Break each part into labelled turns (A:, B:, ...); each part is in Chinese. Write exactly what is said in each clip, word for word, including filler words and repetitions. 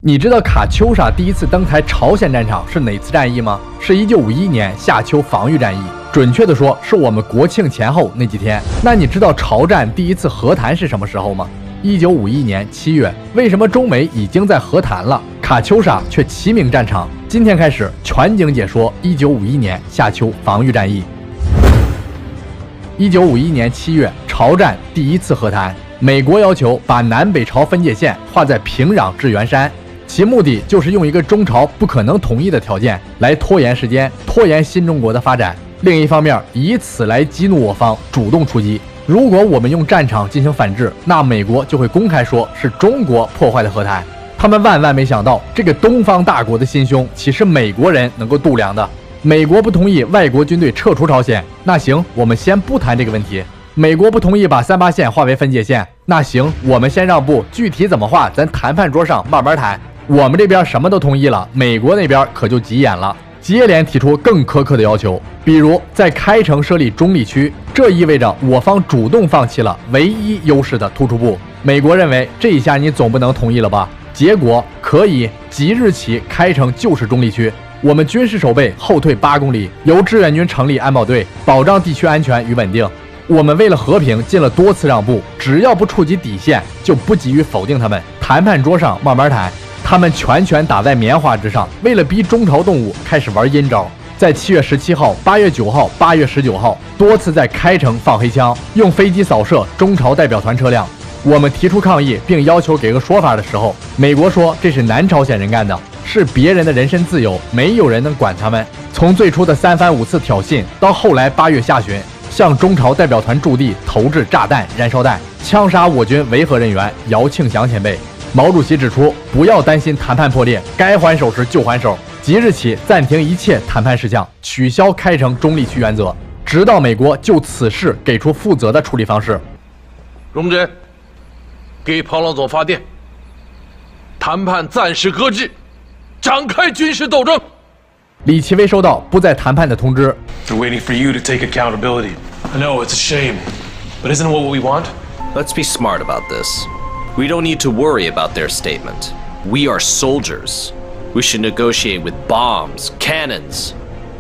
A: 你知道卡秋莎第一次登台朝鲜战场是哪次战役吗？是一九五一年夏秋防御战役，准确的说是我们国庆前后那几天。那你知道朝战第一次和谈是什么时候吗？一九五一年七月。为什么中美已经在和谈了，卡秋莎却齐名战场？今天开始全景解说一九五一年夏秋防御战役。一九五一年七月，朝战第一次和谈，美国要求把南北朝分界线画在平壤至元山。其目的就是用一个中朝不可能统一的条件来拖延时间，拖延新中国的发展。另一方面，以此来激怒我方，主动出击。如果我们用战场进行反制，那美国就会公开说是中国破坏的和谈。他们万万没想到，这个东方大国的心胸岂是美国人能够度量的？美国不同意外国军队撤出朝鲜，那行，我们先不谈这个问题。美国不同意把三八线划为分界线，那行，我们先让步，具体怎么划，咱谈判桌上慢慢谈。我们这边什么都同意了，美国那边可就急眼了，接连提出更苛刻的要求，比如在开城设立中立区，这意味着我方主动放弃了唯一优势的突出部。美国认为这一下你总不能同意了吧？结果可以，即日起开城就是中立区，我们军事守备后退八公里，由志愿军成立安保队，保障地区安全与稳定。我们为了和平进了多次让步，只要不触及底线，就不急于否定他们。谈判桌上慢慢谈。他们全权打在棉花之上，为了逼中朝动武，开始玩阴招。在七月十七号、八月九号、八月十九号，多次在开城放黑枪，用飞机扫射中朝代表团车辆。我们提出抗议，并要求给个说法的时候，美国说这是南朝鲜人干的，是别人的人身自由，没有人能管他们。从最初的三番五次挑衅，到后来八月下旬，向中朝代表团驻地投掷炸弹、燃烧弹，枪杀我军维和人员姚庆祥前辈。毛主席指出，不要担心谈判破裂，该还手时就还手。即日起暂停一切谈判事项，取消开城中立区原则，直到美国就此事给出负责的处理方式。
B: 荣臻，给庞老总发电，谈判暂时搁置，展开军事斗争。
A: 李奇微收到不再谈判的通知。
C: They're waiting for you to take accountability. I know it's a shame, but isn't it what we want?
D: Let's be smart about this. We don't need to worry about their statement. We are soldiers. We should negotiate with bombs, cannons,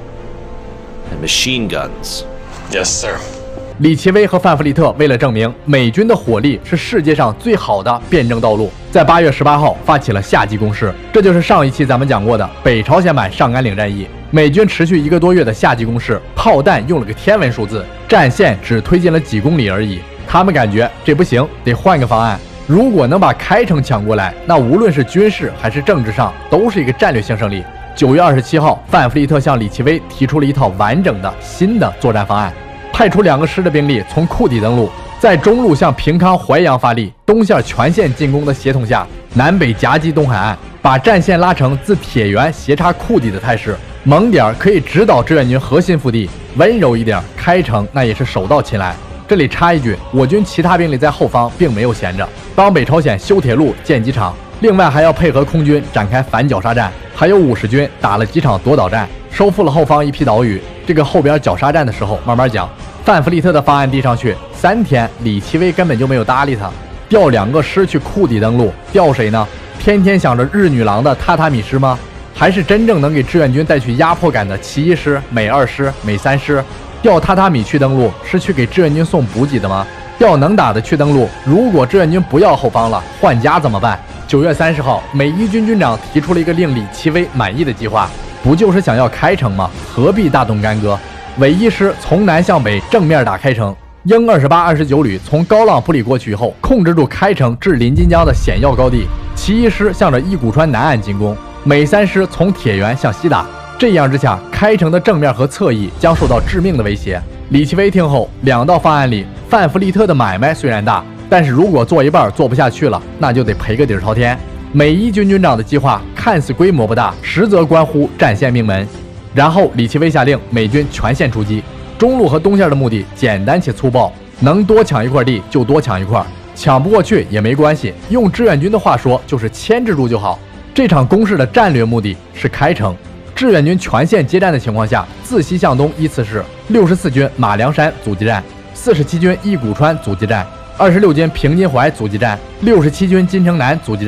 D: and machine guns.
C: Yes, sir.
A: 李奇微和范弗利特为了证明美军的火力是世界上最好的辩证道路，在八月十八号发起了夏季攻势，这就是上一期咱们讲过的北朝鲜版上甘岭战役。美军持续一个多月的夏季攻势，炮弹用了个天文数字，战线只推进了几公里而已。他们感觉这不行，得换个方案。如果能把开城抢过来，那无论是军事还是政治上，都是一个战略性胜利。九月二十七号，范弗利特向李奇微提出了一套完整的新的作战方案，派出两个师的兵力从库底登陆，在中路向平康、淮阳发力，东线全线进攻的协同下，南北夹击东海岸，把战线拉成自铁原斜插库底的态势。猛点可以指导志愿军核心腹地，温柔一点，开城那也是手到擒来。这里插一句，我军其他兵力在后方并没有闲着，帮北朝鲜修铁路、建机场，另外还要配合空军展开反绞杀战，还有五十军打了几场夺岛战，收复了后方一批岛屿。这个后边绞杀战的时候慢慢讲。范弗利特的方案递上去，三天，李奇微根本就没有搭理他，调两个师去库底登陆，调谁呢？天天想着日女郎的榻榻米师吗？还是真正能给志愿军带去压迫感的奇一师、美二师、美三师？调榻榻米去登陆是去给志愿军送补给的吗？调能打的去登陆，如果志愿军不要后方了，换家怎么办？九月三十号，美一军军长提出了一个令李奇微满意的计划，不就是想要开城吗？何必大动干戈？伪一师从南向北正面打开城，英二十八、二十九旅从高浪布里过去以后，控制住开城至临津江的险要高地。其一师向着伊古川南岸进攻，美三师从铁原向西打。这样之下，开城的正面和侧翼将受到致命的威胁。李奇微听后，两道方案里，范弗利特的买卖虽然大，但是如果做一半做不下去了，那就得赔个底儿朝天。美一军军长的计划看似规模不大，实则关乎战线命门。然后李奇微下令美军全线出击，中路和东线的目的简单且粗暴，能多抢一块地就多抢一块，抢不过去也没关系，用志愿军的话说就是牵制住就好。这场攻势的战略目的是开城。志愿军全线接战的情况下，自西向东依次是六十四军马梁山阻击战、四十七军伊古川阻击战、二十六军平津淮阻击战、六十七军金城南阻击战、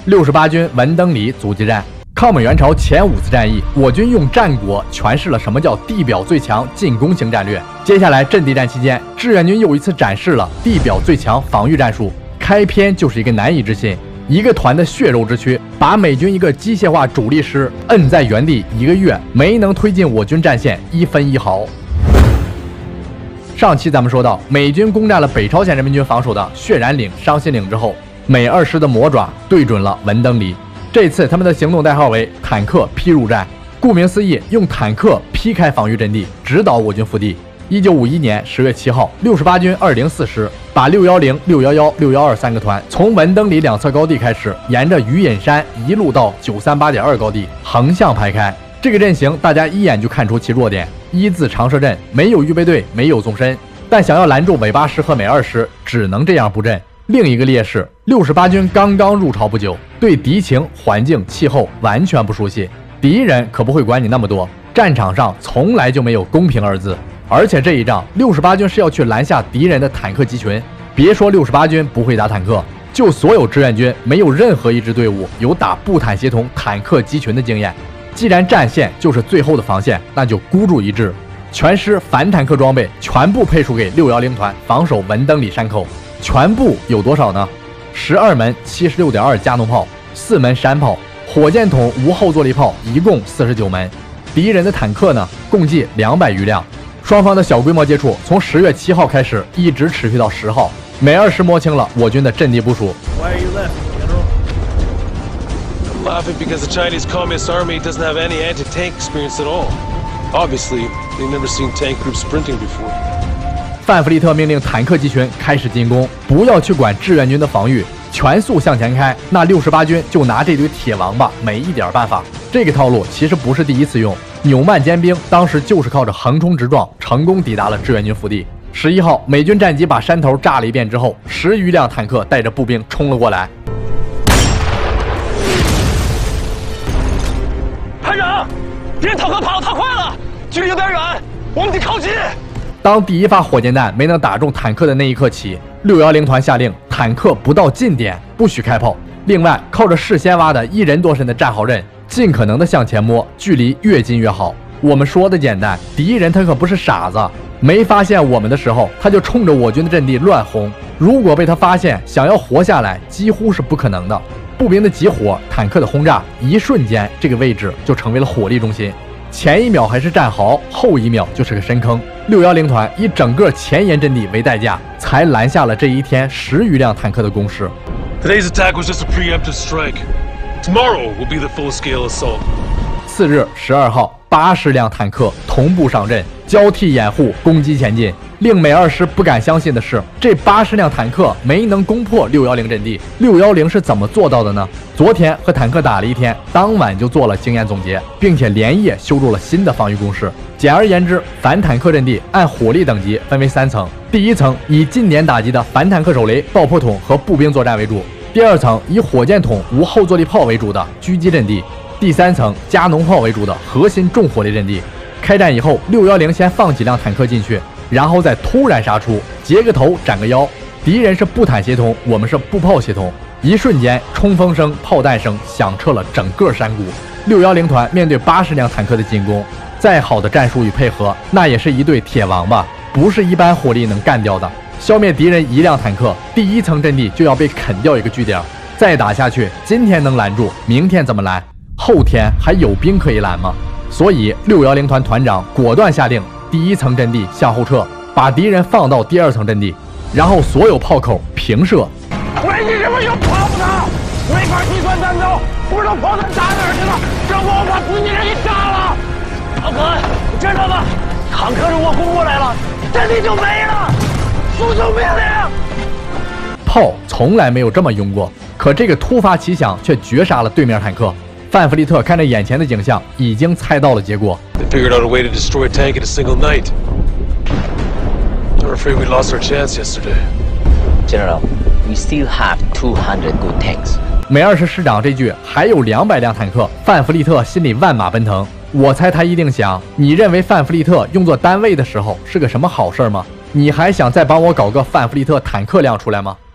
A: 六十八军文登里阻击战。抗美援朝前五次战役，我军用战果诠释了什么叫地表最强进攻型战略。接下来阵地战期间，志愿军又一次展示了地表最强防御战术。开篇就是一个难以置信，一个团的血肉之躯，把美军一个机械化主力师摁在原地一个月，没能推进我军战线一分一毫。上期咱们说到，美军攻占了北朝鲜人民军防守的血染岭、伤心岭之后，美二师的魔爪对准了文登里。这次他们的行动代号为坦克劈入战，顾名思义，用坦克劈开防御阵地，直捣我军腹地。一九五一年十月七号，六十八军二零四师把六一零、六一一、六一二三个团从文登里两侧高地开始，沿着鱼隐山一路到九三八点二高地，横向排开。这个阵型大家一眼就看出其弱点，一字长蛇阵，没有预备队，没有纵深，但想要拦住伪八师和美二师，只能这样布阵。另一个劣势，六十八军刚刚入朝不久，对敌情、环境、气候完全不熟悉，敌人可不会管你那么多，战场上从来就没有公平二字。而且这一仗，六十八军是要去拦下敌人的坦克集群。别说六十八军不会打坦克，就所有志愿军，没有任何一支队伍有打步坦协同坦克集群的经验。既然战线就是最后的防线，那就孤注一掷，全师反坦克装备全部配属给六一零团，防守文登里山口。全部有多少呢？十二门七十六点二加农炮，四门山炮，火箭筒无后坐力炮一共四十九门。敌人的坦克呢，共计两百余辆。双方的小规模接触从十月七号开始，一直持续到十号。美二师摸清了我军的阵地部署。
C: Why are you laughing, General? I'm laughing because the Chinese Communist Army doesn't have any anti-tank experience at all. Obviously, they've never seen tank groups sprinting before.
A: 范弗利特命令坦克集群开始进攻，不要去管志愿军的防御，全速向前开。那六十八军就拿这堆铁王八没一点办法。这个套路其实不是第一次用，纽曼坚兵当时就是靠着横冲直撞，成功抵达了志愿军腹地。十一号，美军战机把山头炸了一遍之后，十余辆坦克带着步兵冲了过来。
C: 排长，敌人坦克跑得太快了，距离有点远，我们得靠近。
A: 当第一发火箭弹没能打中坦克的那一刻起，六一零团下令坦克不到近点不许开炮。另外，靠着事先挖的一人多深的战壕阵，尽可能的向前摸，距离越近越好。我们说的简单，敌人他可不是傻子，没发现我们的时候，他就冲着我军的阵地乱轰。如果被他发现，想要活下来几乎是不可能的。步兵的集火，坦克的轰炸，一瞬间这个位置就成为了火力中心。前一秒还是战壕，后一秒就是个深坑。六一零团以整个前沿阵地为代价，才拦下了这一天十余辆坦克的攻势。
C: Today's attack was just a preemptive strike. Tomorrow will be the full-scale assault.
A: 次日十二号，八十辆坦克同步上阵，交替掩护，攻击前进。令美二师不敢相信的是，这八十辆坦克没能攻破六一零阵地。六一零是怎么做到的呢？昨天和坦克打了一天，当晚就做了经验总结，并且连夜修筑了新的防御工事。简而言之，反坦克阵地按火力等级分为三层：第一层以近点打击的反坦克手雷、爆破筒和步兵作战为主；第二层以火箭筒无后坐力炮为主的狙击阵地；第三层加农炮为主的核心重火力阵地。开战以后，六一零先放几辆坦克进去，然后再突然杀出，截个头斩个腰。敌人是步坦协同，我们是步炮协同。一瞬间，冲锋声、炮弹声响彻了整个山谷。六一零团面对八十辆坦克的进攻，再好的战术与配合，那也是一对铁王八，不是一般火力能干掉的。消灭敌人一辆坦克，第一层阵地就要被啃掉一个据点。再打下去，今天能拦住，明天怎么拦？后天还有兵可以拦吗？所以六一零团团长果断下令，第一层阵地向后撤，把敌人放到第二层阵地，然后所有炮口平射。
C: 喂，你这边有炮呢？没法计算弹道，不知道炮弹打哪儿去了，这不我把自己人给炸了。老哥，你知道吗？坦克如果攻过来了，阵地就没了。速速命令！
A: 炮从来没有这么用过，可这个突发奇想却绝杀了对面坦克。范弗利特看着眼前的景象，已经猜到了结果。
C: They figured out a way to destroy a tank in a single night. I'm afraid we lost our chance yesterday.
E: General, we still have two hundred good tanks.
A: 美二师师长这句还有两百辆坦克，范弗利特心里万马奔腾。我猜他一定想，你认为范弗利特用作单位的时候是个什么好事吗？你还想再帮我搞个范弗利特坦克量出来吗？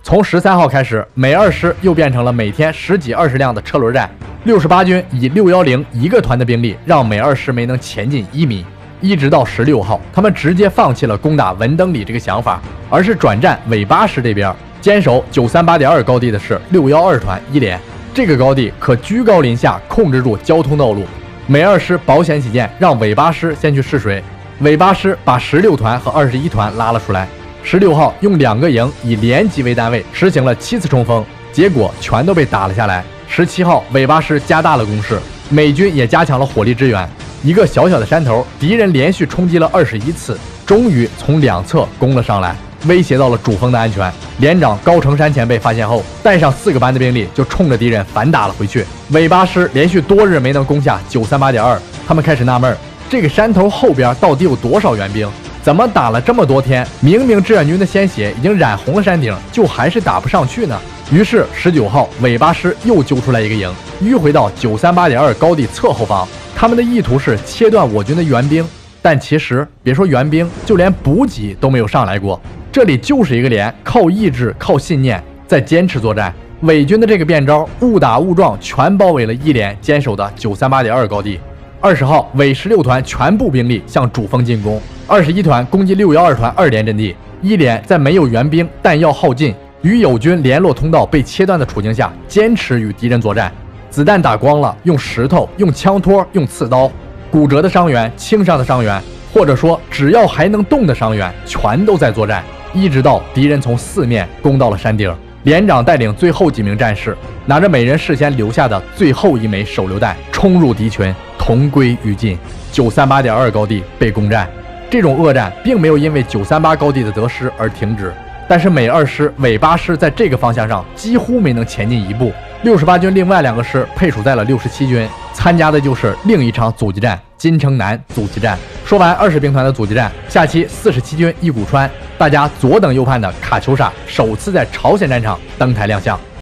A: 从十三号开始，美二师又变成了每天十几二十辆的车轮战。六十八军以六一零一个团的兵力，让美二师没能前进一米。一直到十六号，他们直接放弃了攻打文登里这个想法，而是转战尾八师这边。坚守 九三八点二 高地的是六一二团一连，这个高地可居高临下控制住交通道路。美二师保险起见，让尾八师先去试水。尾八师把十六团和二十一团拉了出来。十六号用两个营以连级为单位实行了七次冲锋，结果全都被打了下来。十七号，尾八师加大了攻势，美军也加强了火力支援。一个小小的山头，敌人连续冲击了二十一次，终于从两侧攻了上来，威胁到了主峰的安全。连长高成山前辈发现后，带上四个班的兵力就冲着敌人反打了回去。尾八师连续多日没能攻下 九三八点二， 他们开始纳闷，这个山头后边到底有多少援兵？怎么打了这么多天，明明志愿军的鲜血已经染红了山顶，就还是打不上去呢？于是十九号，尾八师又揪出来一个营，迂回到 九三八点二 高地侧后方。他们的意图是切断我军的援兵，但其实别说援兵，就连补给都没有上来过。这里就是一个连，靠意志、靠信念在坚持作战。伪军的这个变招，误打误撞全包围了一连坚守的 九三八点二 高地。二十号，伪十六团全部兵力向主峰进攻，二十一团攻击六一二团二连阵地。一连在没有援兵、弹药耗尽、与友军联络通道被切断的处境下，坚持与敌人作战。子弹打光了，用石头、用枪托、用刺刀，骨折的伤员、轻伤的伤员，或者说只要还能动的伤员，全都在作战，一直到敌人从四面攻到了山顶。连长带领最后几名战士，拿着每人事先留下的最后一枚手榴弹，冲入敌群，同归于尽。 九三八点二 高地被攻占。这种恶战并没有因为九三八高地的得失而停止，但是美二师、伪八师在这个方向上几乎没能前进一步。六十八军另外两个师配属在了六十七军，参加的就是另一场阻击战——金城南阻击战。说完二十兵团的阻击战，下期四十七军一鼓川，大家左等右盼的卡秋莎首次在朝鲜战场登台亮相。